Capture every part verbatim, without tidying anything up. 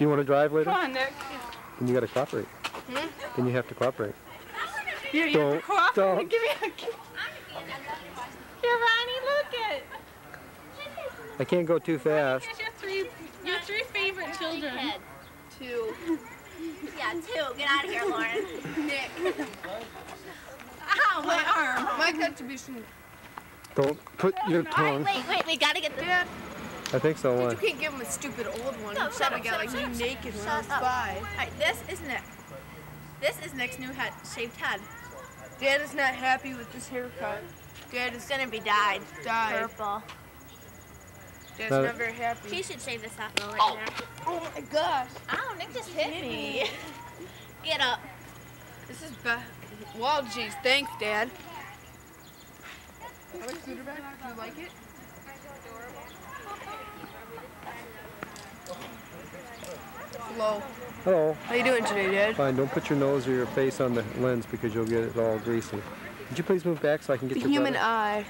you want to drive later? Come on, Nick. Then you got to cooperate. Hmm? Then you have to cooperate. Here, you Don't, have to cooperate. don't. Give me a kiss. Here, Ronnie, look it. I can't go too fast. Here's your three, your three favorite children. Two. Yeah, two. Get out of here, Lauren. Nick. Ow, my arm. My contribution. Don't put your tongue. Wait, wait, we gotta get the... Dad, I think so. you One. can't give him a stupid old one. No, You shut probably up, got shut like up, you shut up, naked when I was shut up. five. Alright, this is Nick. This is Nick's new head, shaved head. Dad is not happy with this haircut. Dad is It's gonna be dyed. dyed. Purple. Dad's No. never happy. He should shave this off right Oh. there. Oh my gosh. Ow, Nick just hit me. Get up. This is bad. Well, geez, thanks, Dad. I like scooter bag. Do you like it? Hello. Hello. How you doing today, Dad? Fine. Don't put your nose or your face on the lens because you'll get it all greasy. Would you please move back so I can get The your human butter? eye.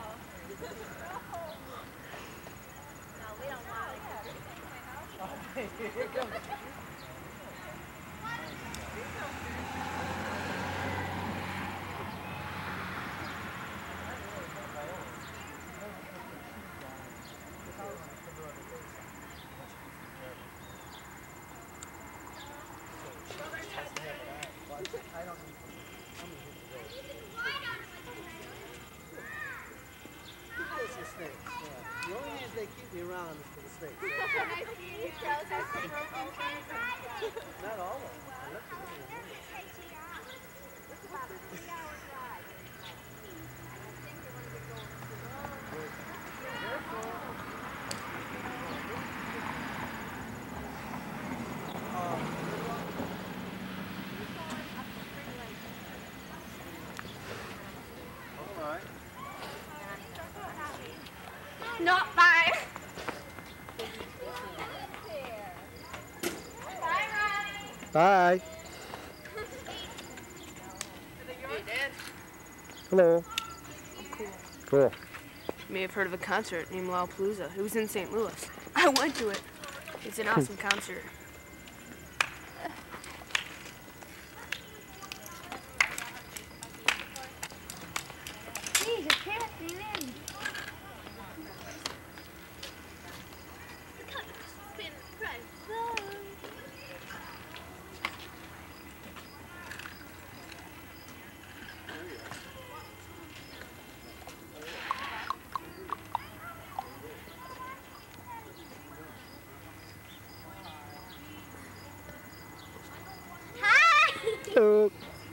The only reason they keep me around is for the snakes. Not all of them. I left them in the room. All right. Not bye. Bye. Hey, Dad. Hello. I'm cool. Cool. You may have heard of a concert named Lollapalooza. It was in Saint Louis. I went to it. It's an awesome concert. Please, I can't see in. Hello.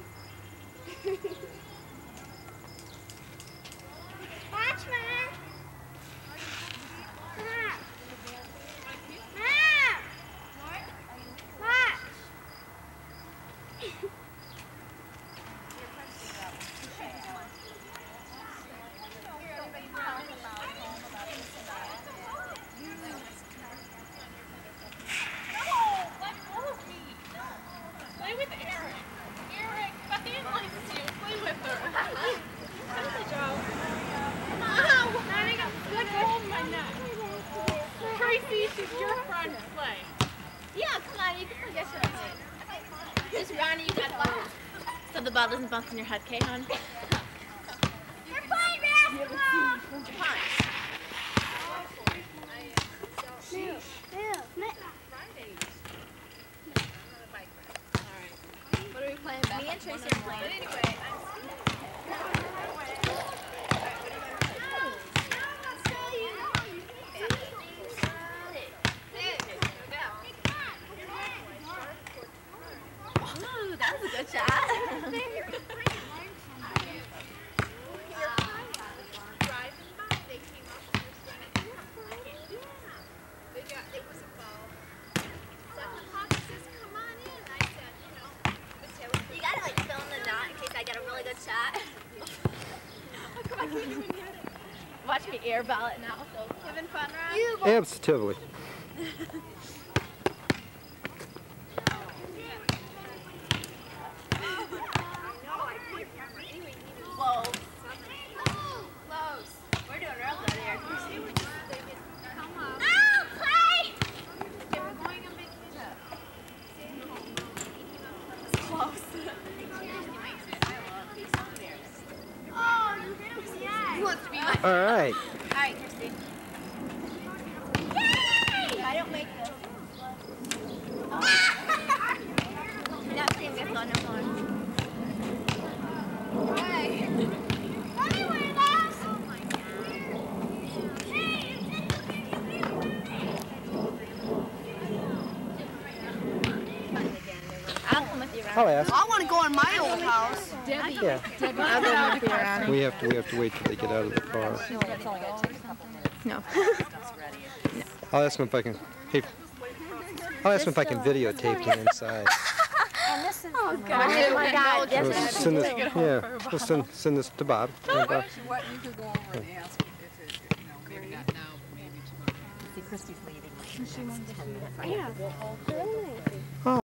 Watch, Mom. Mom. Mom. Watch. Play with Eric. Eric, Bethany likes you. Play with her. Good job. Ow! I got stuck hold my neck. Tracy, she's your friend. Play. Yeah, come on, you can forget your name. Just Ronnie, you got ball. So the ball doesn't bounce in your head, okay, hon? You're playing basketball! Where'd you punch? What are we playing? Me and Tracy are playing. But anyway, Ooh, that was a good shot. You gotta like fill in the knot in case I get a really good shot. Watch me airball it now. So having fun, Ron? Absolutely. Whoa. Close. We're doing real good here. Ow, play! All right. All right, Christy. Yay! I don't make this. Oh. You're not seeing this on no more. Hey. Anyway, guys. I'll come with you around. I'll ask. I want to go in my old house. Yeah. I'll go with you around. We have to. We have to wait till they get out of the car. No. I'll ask them if I can. Hey, I'll ask them if I can videotape them inside. Oh, God. Oh, my God. We'll Yes, send this. Yeah. We'll send send this to Bob. And Bob. What you could go over and ask if it, you know, maybe not now, but maybe tomorrow. See, Christy's leaving. Oh.